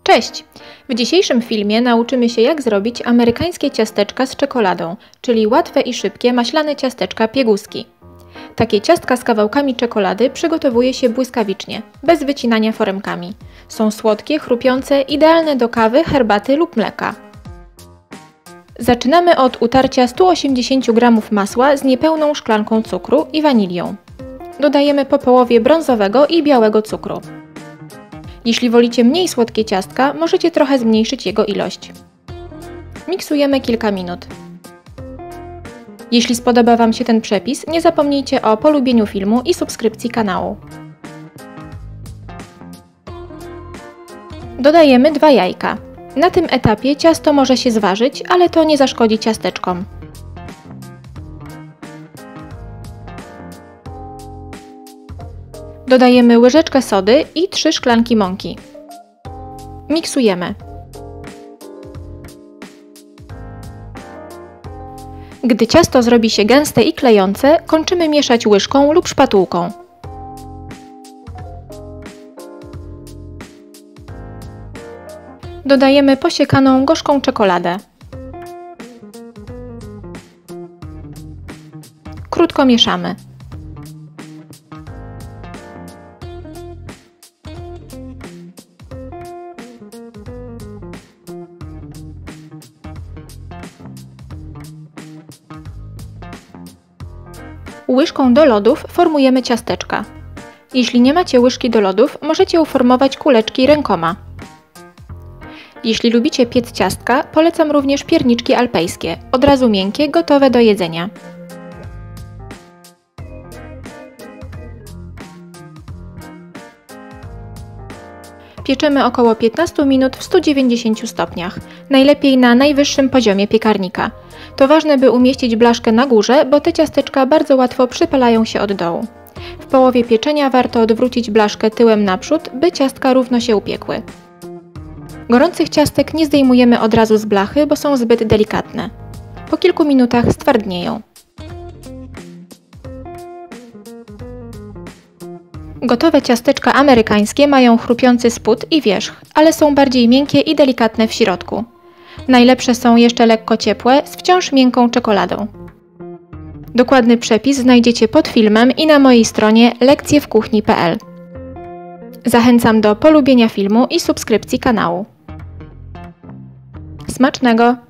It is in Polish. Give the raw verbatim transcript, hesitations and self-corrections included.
Cześć! W dzisiejszym filmie nauczymy się, jak zrobić amerykańskie ciasteczka z czekoladą, czyli łatwe i szybkie maślane ciasteczka pieguski. Takie ciastka z kawałkami czekolady przygotowuje się błyskawicznie, bez wycinania foremkami. Są słodkie, chrupiące, idealne do kawy, herbaty lub mleka. Zaczynamy od utarcia stu osiemdziesięciu gramów masła z niepełną szklanką cukru i wanilią. Dodajemy po połowie brązowego i białego cukru. Jeśli wolicie mniej słodkie ciastka, możecie trochę zmniejszyć jego ilość. Miksujemy kilka minut. Jeśli spodoba Wam się ten przepis, nie zapomnijcie o polubieniu filmu i subskrypcji kanału. Dodajemy dwa jajka. Na tym etapie ciasto może się zważyć, ale to nie zaszkodzi ciasteczkom. Dodajemy łyżeczkę sody i trzy szklanki mąki. Miksujemy. Gdy ciasto zrobi się gęste i klejące, kończymy mieszać łyżką lub szpatułką. Dodajemy posiekaną gorzką czekoladę. Krótko mieszamy. Łyżką do lodów formujemy ciasteczka. Jeśli nie macie łyżki do lodów, możecie uformować kuleczki rękoma. Jeśli lubicie piec ciastka, polecam również pierniczki alpejskie, od razu miękkie, gotowe do jedzenia. Pieczemy około piętnaście minut w stu dziewięćdziesięciu stopniach, najlepiej na najwyższym poziomie piekarnika. To ważne, by umieścić blaszkę na górze, bo te ciasteczka bardzo łatwo przypalają się od dołu. W połowie pieczenia warto odwrócić blaszkę tyłem naprzód, by ciastka równo się upiekły. Gorących ciastek nie zdejmujemy od razu z blachy, bo są zbyt delikatne. Po kilku minutach stwardnieją. Gotowe ciasteczka amerykańskie mają chrupiący spód i wierzch, ale są bardziej miękkie i delikatne w środku. Najlepsze są jeszcze lekko ciepłe, z wciąż miękką czekoladą. Dokładny przepis znajdziecie pod filmem i na mojej stronie lekcje w kuchni kropka p l. Zachęcam do polubienia filmu i subskrypcji kanału. Smacznego!